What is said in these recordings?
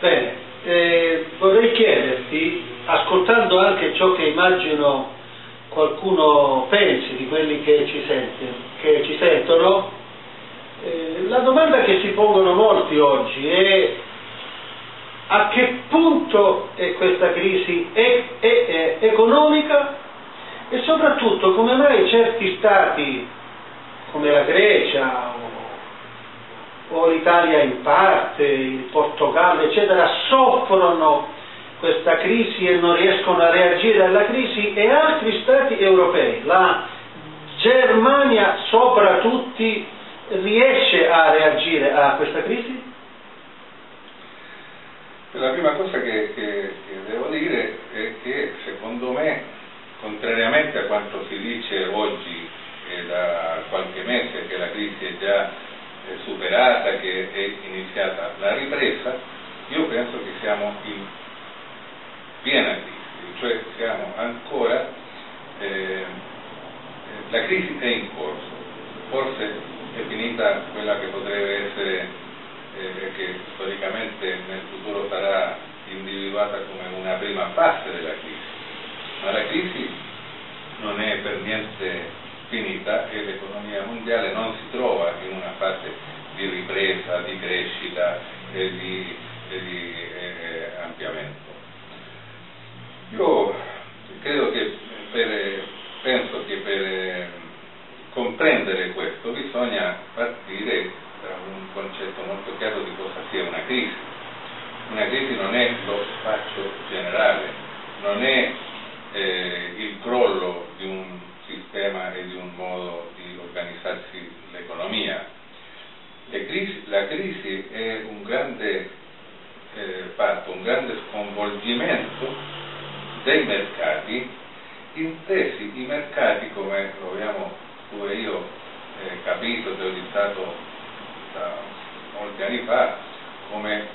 Bene, vorrei chiederti, ascoltando anche ciò che immagino qualcuno pensi di quelli che ci sentono, la domanda che si pongono molti oggi è: a che punto è questa crisi economica, e soprattutto come mai certi stati come la Grecia o l'Italia in parte, il Portogallo eccetera, soffrono questa crisi e non riescono a reagire alla crisi, e altri stati europei, la Germania sopra tutti, riesce a reagire a questa crisi? La prima cosa che devo dire è che, secondo me, contrariamente a quanto si dice oggi e da qualche mese, che la crisi è già superata, che è iniziata la ripresa, io penso che siamo in piena crisi, cioè siamo ancora, la crisi è in corso, forse è finita quella che potrebbe essere, che storicamente nel futuro sarà individuata come una prima fase della crisi, ma la crisi non è per niente finita e l'economia mondiale non si trova in una fase di ripresa, di crescita e di ampliamento. Io credo che penso che per comprendere questo bisogna partire da un concetto molto chiaro di cosa sia una crisi. Una crisi non è lo spaccio generale, non è il crollo di un sistema e di un modo di organizzarsi l'economia. La crisi è un grande fatto, un grande sconvolgimento dei mercati, intesi i mercati, come lo abbiamo pure io capito, teorizzato da molti anni fa, come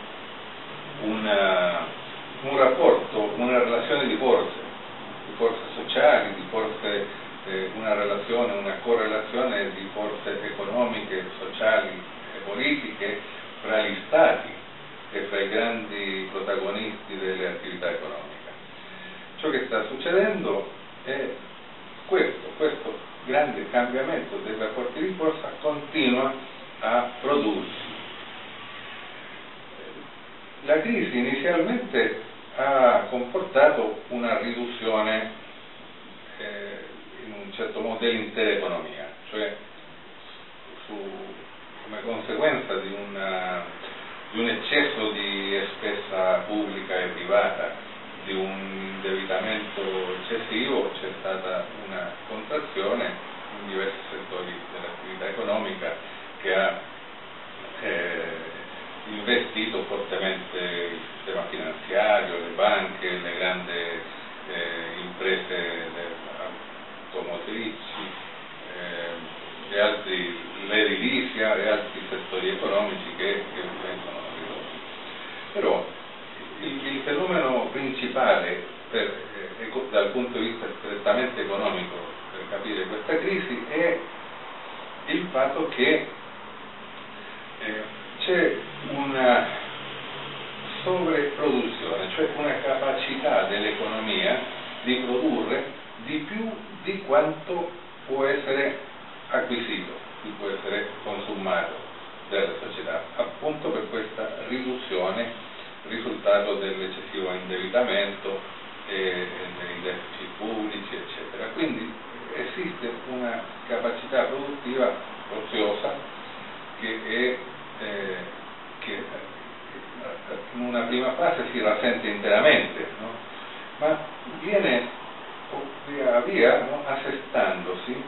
un rapporto, una relazione di forze sociali, di forze, una relazione, una correlazione di forze economiche, sociali e politiche fra gli stati e fra i grandi protagonisti delle attività economiche. Ciò che sta succedendo è questo grande cambiamento dei rapporti di forza continua a prodursi. La crisi inizialmente ha comportato una riduzione in un certo modo dell'intera economia, cioè come conseguenza di un eccesso di spesa pubblica e privata, di un indebitamento eccessivo, c'è stata una contrazione in diversi settori dell'attività economica che ha investito fortemente il sistema finanziario, le banche, le grandi imprese automotrici, l'edilizia e altri settori economici che vengono ridotti. Però il fenomeno principale dal punto di vista strettamente economico per capire questa crisi è il fatto che c'è una sovrapproduzione, cioè una capacità dell'economia di produrre di più di quanto può essere acquisito, di può essere consumato dalla società, appunto per questa riduzione risultato dell'eccessivo indebitamento e dei deficit pubblici, eccetera. Quindi esiste una capacità produttiva oziosa che in una prima fase si rasente interamente, no? Ma viene via via, no, assestandosi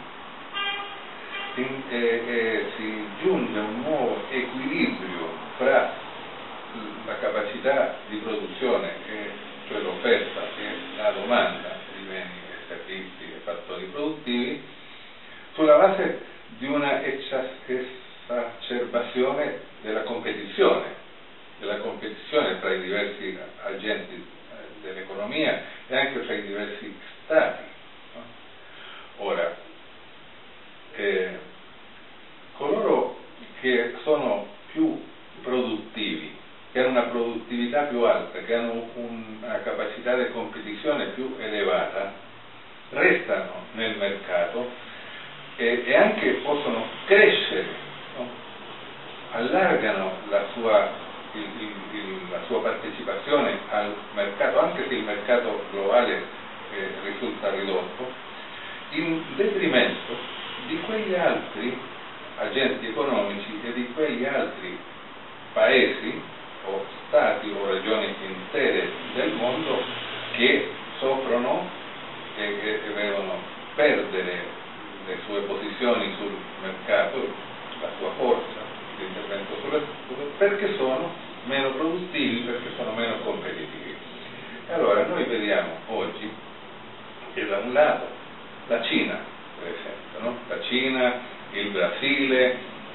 si giunge a un nuovo equilibrio fra la capacità di produzione, cioè l'offerta e la domanda di beni e servizi e fattori produttivi, sulla base di una esacerbazione della competizione tra i diversi agenti dell'economia e anche tra i diversi stati, no? Ora, coloro che sono più produttivi che hanno una produttività più alta, che hanno una capacità di competizione più elevata, restano nel mercato e anche possono crescere, no? Allargano la sua partecipazione al mercato, anche se il mercato globale risulta ridotto, in detrimento di quegli altri agenti economici e di quegli altri paesi o stati o regioni intere del mondo che soffrono e vedono perdere le sue posizioni sul mercato, la sua forza di intervento perché sono meno produttivi, perché sono meno competitivi. E allora noi vediamo oggi che da un lato la Cina, per esempio, no? La Cina, il Brasile,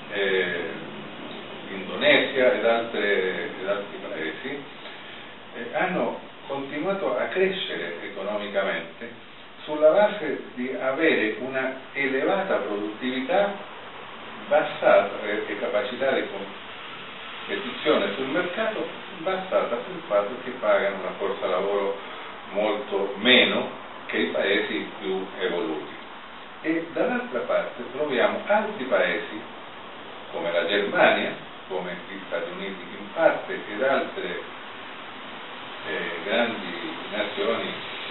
l'Indonesia ed altri paesi hanno continuato a crescere economicamente sulla base di avere una elevata produttività basata e capacità di competizione sul mercato basata sul fatto che pagano una forza lavoro molto meno che i paesi più evoluti. E dall'altra parte troviamo altri paesi come la Germania, come gli Stati Uniti in parte ed altre grandi nazioni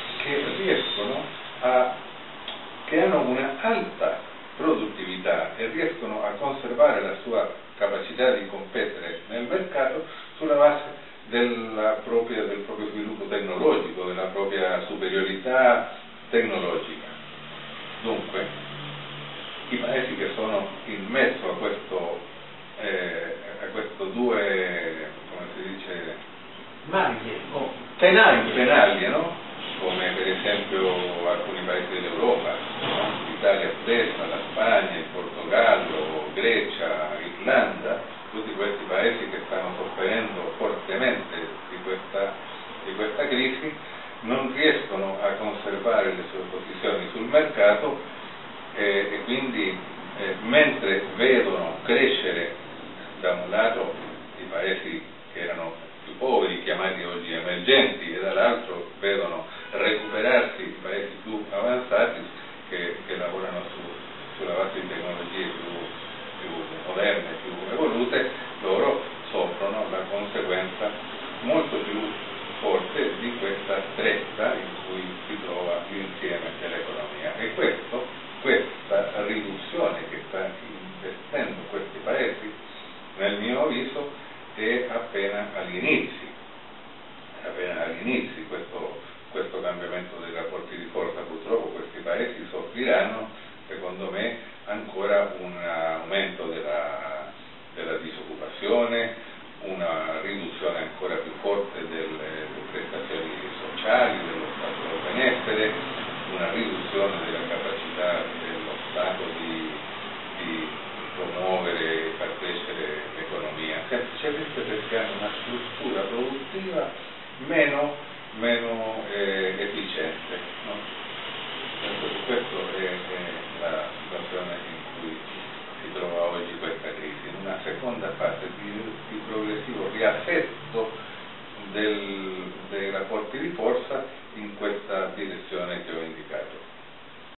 che hanno una alta produttività e riescono a conservare la sua capacità di competere nel mercato sulla base del proprio sviluppo tecnologico, della propria superiorità tecnologica. Dunque, i paesi che sono in mezzo a questo due, come si dice? Maglie o tenaglie. Tenaglie, no? Come per esempio alcuni paesi dell'Europa, no? L'Italia stessa, la Spagna, il Portogallo, Grecia, Irlanda, tutti questi paesi che stanno soffrendo fortemente di questa crisi, non riescono a conservare le sue posizioni sul mercato e quindi mentre vedono crescere da un lato i paesi che erano più poveri, chiamati oggi emergenti, e dall'altro vedono recuperarsi i paesi più avanzati che lavorano sulla base di tecnologie più moderne, più evolute, loro soffrono la conseguenza molto più forte di questa stretta in cui si trova l'insieme dell'economia. E questa riduzione che sta investendo questi paesi, nel mio avviso, è appena agli inizi questo cambiamento dei rapporti di forza. Purtroppo questi paesi soffriranno, secondo me, ancora un aumento della disoccupazione, una riduzione ancora più forte delle prestazioni sociali, dello stato del benessere, una riduzione della capacità dello Stato di promuovere e far crescere l'economia, semplicemente perché hanno una struttura produttiva meno efficiente, no? Questo è la situazione.